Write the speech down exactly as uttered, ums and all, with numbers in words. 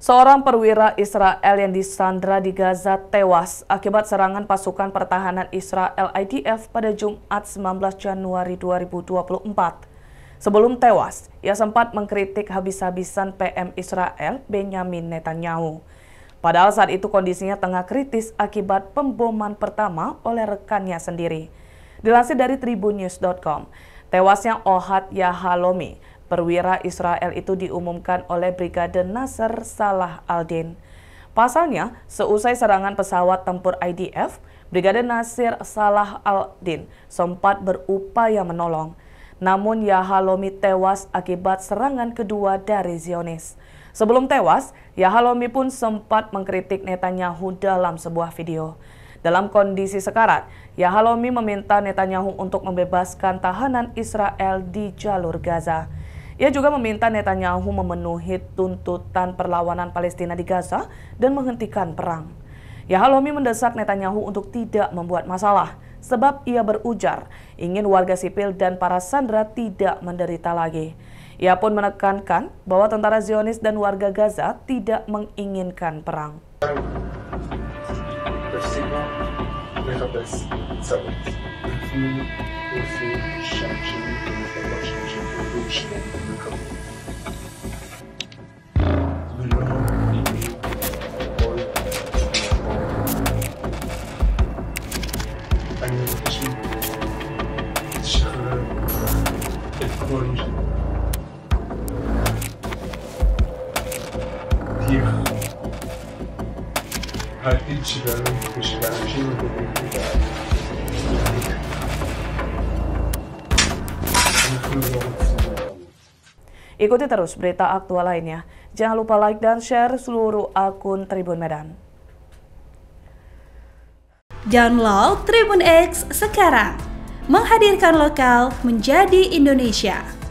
Seorang perwira Israel yang disandra di Gaza tewas akibat serangan pasukan pertahanan Israel I D F pada Jumat sembilan belas Januari dua ribu dua puluh empat. Sebelum tewas, ia sempat mengkritik habis-habisan P M Israel Benyamin Netanyahu. Padahal saat itu kondisinya tengah kritis akibat pemboman pertama oleh rekannya sendiri. Dilansir dari tribunnews dot com, tewasnya Ohad Yahalomi, perwira Israel itu diumumkan oleh Brigade Nasser Salah al-Din. Pasalnya, seusai serangan pesawat tempur I D F, Brigade Nasser Salah al-Din sempat berupaya menolong. Namun Yahalomi tewas akibat serangan kedua dari Zionis. Sebelum tewas, Yahalomi pun sempat mengkritik Netanyahu dalam sebuah video. Dalam kondisi sekarat, Yahalomi meminta Netanyahu untuk membebaskan tahanan Israel di jalur Gaza. Ia juga meminta Netanyahu memenuhi tuntutan perlawanan Palestina di Gaza dan menghentikan perang. Yahalomi mendesak Netanyahu untuk tidak membuat masalah, sebab ia berujar ingin warga sipil dan para sandera tidak menderita lagi. Ia pun menekankan bahwa tentara Zionis dan warga Gaza tidak menginginkan perang. Ikuti terus berita aktual lainnya. Jangan lupa like dan share seluruh akun Tribun Medan. Download Tribun X sekarang, menghadirkan lokal menjadi Indonesia.